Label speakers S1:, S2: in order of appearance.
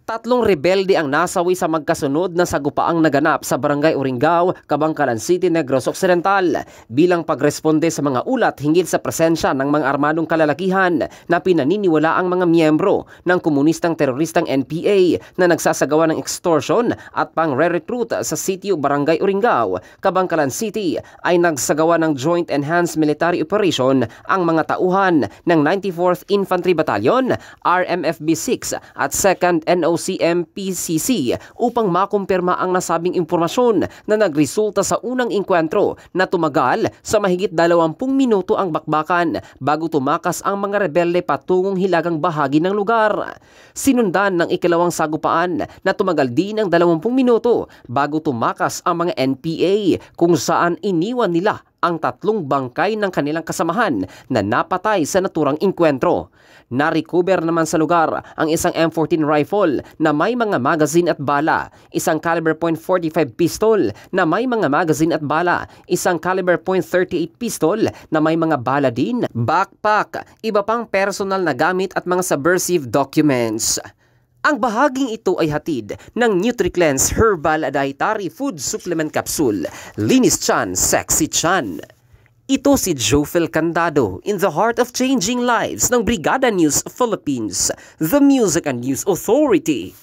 S1: Tatlong rebelde ang nasawi sa magkasunod na sagupaang naganap sa Barangay Uringao, Cabangcalan City, Negros Occidental bilang pagresponde sa mga ulat hinggil sa presensya ng mga armadong kalalakihan na pinaniniwala ang mga miyembro ng komunistang teroristang NPA na nagsasagawa ng extortion at pang-re-recruit sa sitio Barangay Uringao, Cabangcalan City ay nagsagawa ng Joint Enhanced Military Operation ang mga tauhan ng 94th Infantry Battalion, RMFB 6 at 2nd NOCM-PCC upang makumpirma ang nasabing impormasyon na nagresulta sa unang engkwentro na tumagal sa mahigit 20 minuto ang bakbakan bago tumakas ang mga rebelde patungong hilagang bahagi ng lugar. Sinundan ng ikalawang sagupaan na tumagal din ng 20 minuto bago tumakas ang mga NPA kung saan iniwan nila ang tatlong bangkay ng kanilang kasamahan na napatay sa naturang engkwentro. Na-recover naman sa lugar ang isang M14 rifle na may mga magazine at bala, isang caliber .45 pistol na may mga magazine at bala, isang caliber .38 pistol na may mga bala din, backpack, iba pang personal na gamit at mga subversive documents. Ang bahaging ito ay hatid ng NutriCleanse Herbal Dietary Food Supplement Capsule. Linis Chan, Sexy Chan. Ito si Jofel Candado in the heart of changing lives ng Brigada News Philippines, the Music and News Authority.